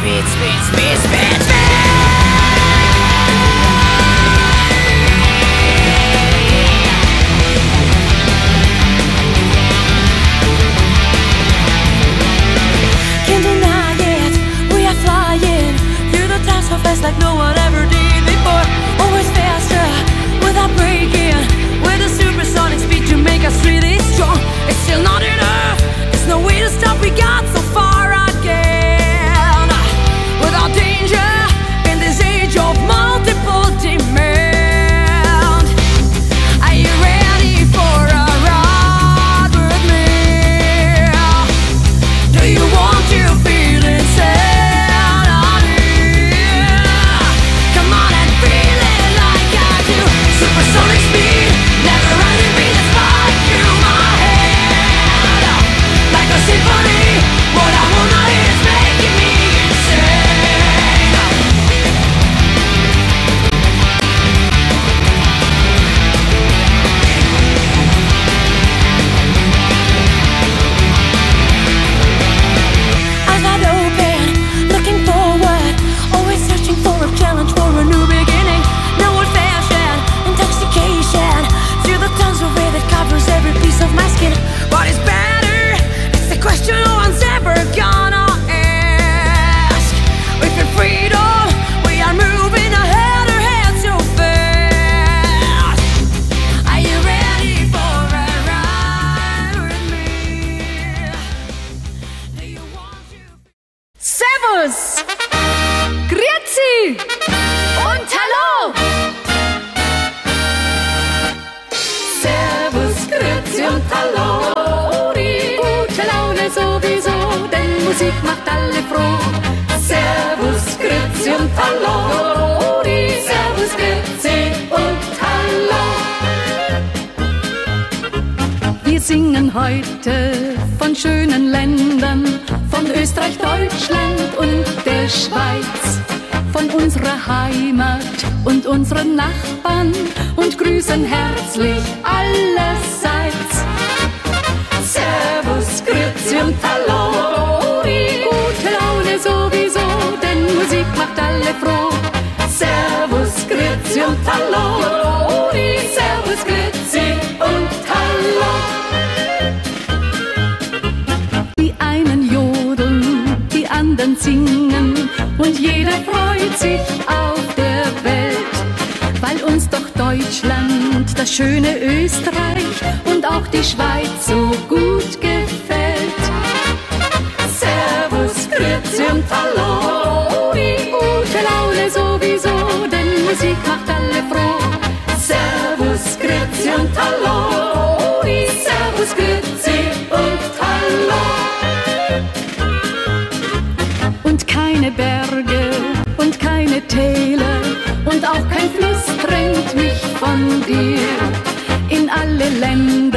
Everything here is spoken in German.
Speed, speed, speed, speed, speed. Can't deny it, we are flying through the time so fast like no one ever did before. Always faster, without breaking, with a supersonic speed to make us really strong. It's still not enough, there's no way to stop, we got so far again. Without danger, in this age of multiple demand. Are you ready for a ride with me? Do you want to feel insanity? Come on and feel it like I do. Supersonic speed, never ending beat that's flying through my head. Like a symphony, what I wanna hear is making me insane. Eyes wide open, looking forward, always searching for a challenge, for a new beginning. No old fashion, intoxication, through the tons of air that covers every piece of my skin. What is better? It's the question no one's ever gonna ask. We feel freedom, we are moving ahead, our heads so fast. Are you ready for a ride with me? Do you want to? Servus, Grüezi und Hallo. Servus, Grüezi und Hallo. Die gute Laune sowieso, denn Musik macht alle froh. Servus, Grüezi und Hallo. Die Servus, Grüezi und Hallo. Wir singen heute von schönen Ländern, von Österreich, Deutschland und der Schweiz, von unserer Heimat und unseren Nachbarn und grüßen herzlich allerseits. Servus, Grüezi und Hallo, die gute Laune sowieso, denn Musik macht alle froh. Servus, Grüezi und Hallo, die Servus, Grüezi und Hallo. Die einen jodeln, die anderen singen und jeder freut sich auf der Welt, weil uns doch Deutschland, das schöne Österreich und auch die Schweiz so gut gefällt. Servus, Grüezi und Hallo, die gute Laune sowieso, denn Musik macht alle froh. Servus, Grüezi und Hallo, die Servus, Grüezi und Hallo. Und keine Berge und keine Täler und auch kein Fluss trennt mich von dir. In alle Länder